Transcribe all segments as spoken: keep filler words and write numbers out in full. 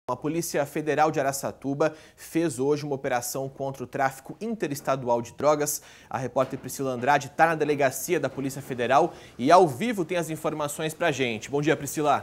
A Polícia Federal de Araçatuba fez hoje uma operação contra o tráfico interestadual de drogas. A repórter Priscila Andrade está na delegacia da Polícia Federal e ao vivo tem as informações para a gente. Bom dia, Priscila.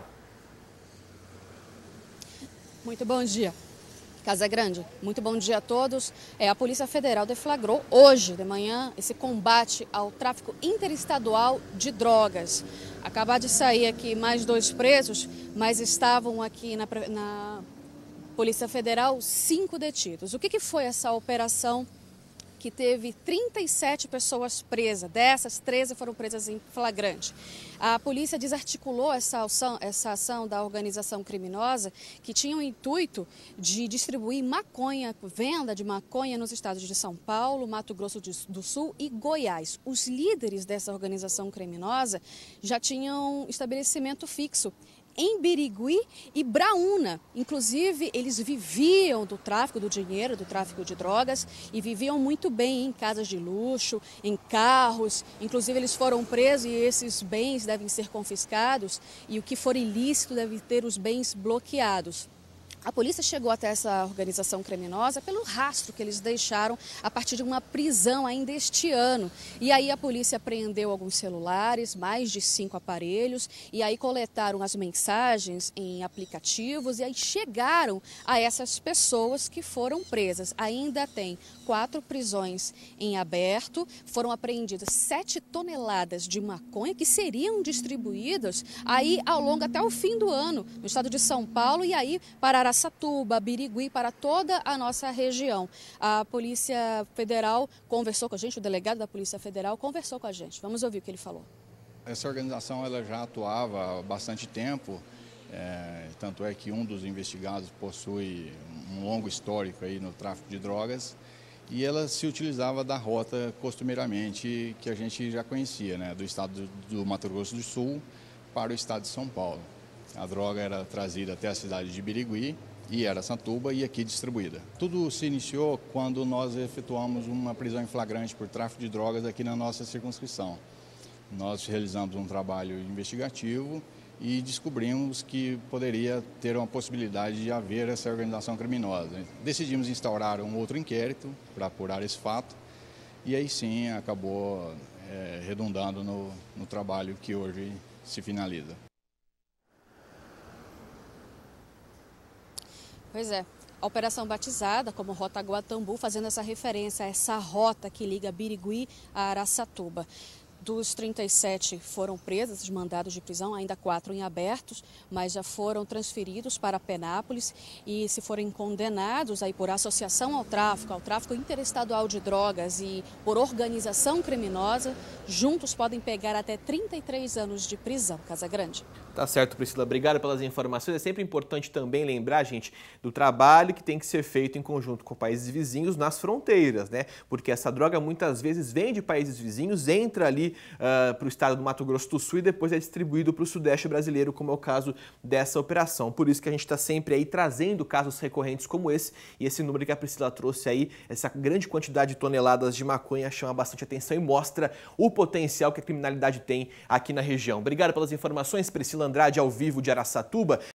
Muito bom dia. Casa Grande, muito bom dia a todos. É, a Polícia Federal deflagrou hoje de manhã esse combate ao tráfico interestadual de drogas. Acabou de sair aqui mais dois presos, mas estavam aqui na, na Polícia Federal cinco detidos. O que, que foi essa operação que teve trinta e sete pessoas presas? Dessas, treze foram presas em flagrante. A polícia desarticulou essa ação, essa ação da organização criminosa que tinha o intuito de distribuir maconha, venda de maconha nos estados de São Paulo, Mato Grosso do Sul e Goiás. Os líderes dessa organização criminosa já tinham estabelecimento fixo em Birigui e Braúna. Inclusive, eles viviam do tráfico do dinheiro, do tráfico de drogas e viviam muito bem em casas de luxo, em carros. Inclusive, eles foram presos e esses bens devem ser confiscados e o que for ilícito deve ter os bens bloqueados. A polícia chegou até essa organização criminosa pelo rastro que eles deixaram a partir de uma prisão ainda este ano. E aí a polícia apreendeu alguns celulares, mais de cinco aparelhos, e aí coletaram as mensagens em aplicativos e aí chegaram a essas pessoas que foram presas. Ainda tem quatro prisões em aberto, foram apreendidas sete toneladas de maconha que seriam distribuídas aí ao longo até o fim do ano, no estado de São Paulo e aí para Araçatuba, Birigui, para toda a nossa região. A Polícia Federal conversou com a gente, o delegado da Polícia Federal conversou com a gente. Vamos ouvir o que ele falou. Essa organização ela já atuava há bastante tempo, é, tanto é que um dos investigados possui um longo histórico aí no tráfico de drogas e ela se utilizava da rota costumeiramente que a gente já conhecia, né, do estado do Mato Grosso do Sul para o estado de São Paulo. A droga era trazida até a cidade de Birigui e Araçatuba e aqui distribuída. Tudo se iniciou quando nós efetuamos uma prisão em flagrante por tráfico de drogas aqui na nossa circunscrição. Nós realizamos um trabalho investigativo e descobrimos que poderia ter uma possibilidade de haver essa organização criminosa. Decidimos instaurar um outro inquérito para apurar esse fato e aí sim acabou é, redundando no, no trabalho que hoje se finaliza. Pois é, a operação batizada como Rota Guatambu, fazendo essa referência a essa rota que liga Birigui a Araçatuba. Dos trinta e sete foram presos, os mandados de prisão, ainda quatro em abertos, mas já foram transferidos para Penápolis e se forem condenados aí por associação ao tráfico, ao tráfico interestadual de drogas e por organização criminosa, juntos podem pegar até trinta e três anos de prisão. Casa Grande. Tá certo, Priscila. Obrigado pelas informações. É sempre importante também lembrar, gente, do trabalho que tem que ser feito em conjunto com países vizinhos nas fronteiras, né? Porque essa droga muitas vezes vem de países vizinhos, entra ali uh, para o estado do Mato Grosso do Sul e depois é distribuído para o Sudeste brasileiro, como é o caso dessa operação. Por isso que a gente está sempre aí trazendo casos recorrentes como esse e esse número que a Priscila trouxe aí, essa grande quantidade de toneladas de maconha chama bastante atenção e mostra o potencial que a criminalidade tem aqui na região. Obrigado pelas informações, Priscila Andrade, ao vivo de Araçatuba.